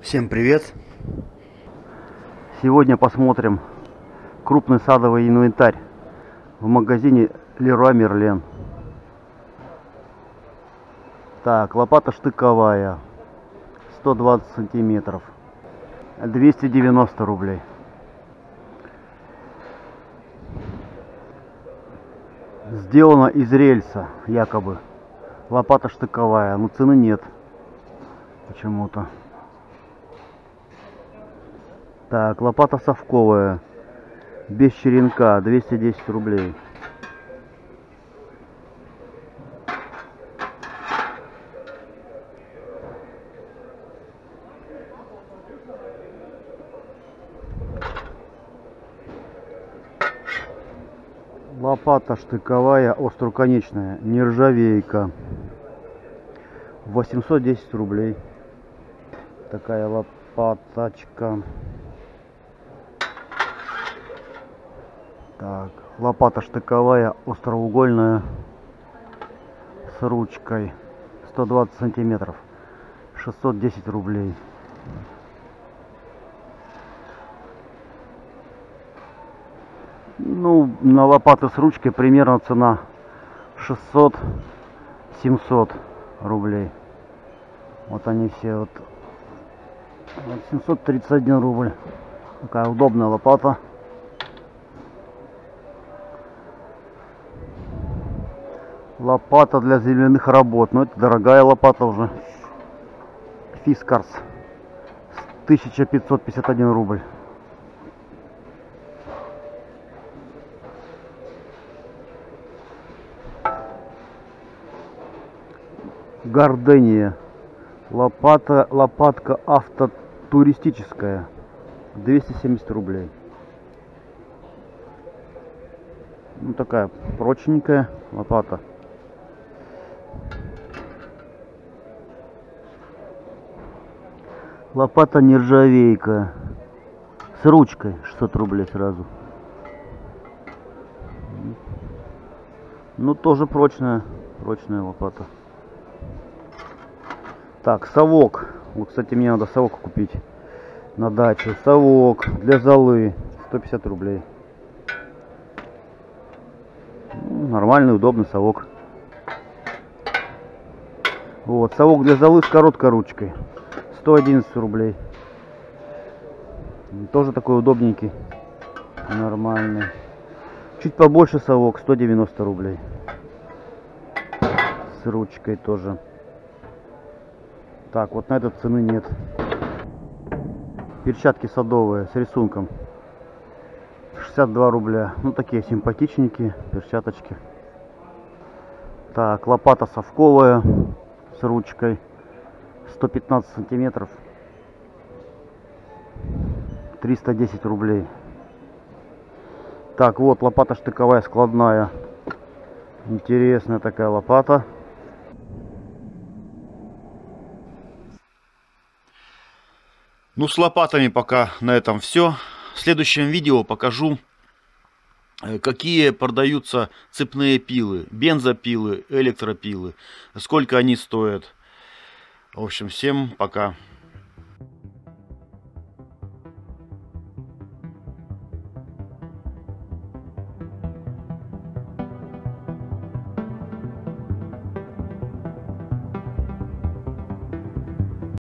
Всем привет! Сегодня посмотрим крупный садовый инвентарь в магазине Leroy Merlin. Так, лопата штыковая, 120 сантиметров, 290 рублей. Сделана из рельса, якобы. Лопата штыковая, но цены нет почему-то. Так, лопата совковая, без черенка, 210 рублей. Лопата штыковая, остроконечная, нержавейка, 810 рублей. Такая лопаточка. Так, лопата штыковая, остроугольная, с ручкой, 120 сантиметров, 610 рублей. Ну, на лопаты с ручкой примерно цена 600-700 рублей. Вот они все вот 731 рубль. Такая удобная лопата. Лопата для земляных работ. Но это дорогая лопата уже. Фискарс. 1551 рубль. Гордения. Лопатка автотуристическая. 270 рублей. Ну, такая прочненькая лопата. Лопата нержавейка. С ручкой 600 рублей сразу. Ну, тоже прочная лопата. Так, совок. Вот, кстати, мне надо совок купить на дачу. Совок для золы, 150 рублей. Ну, нормальный, удобный совок. Вот, совок для золы с короткой ручкой, 111 рублей. Тоже такой удобненький, нормальный. Чуть побольше совок, 190 рублей. С ручкой тоже. Так, вот на этот цены нет. Перчатки садовые с рисунком, 62 рубля. Ну, такие симпатичненькие перчаточки. Так, лопата совковая с ручкой, 115 сантиметров, 310 рублей. Так, вот лопата штыковая складная. Интересная такая лопата. Ну, с лопатами пока на этом все. В следующем видео покажу, какие продаются цепные пилы, бензопилы, электропилы, сколько они стоят. В общем, всем пока.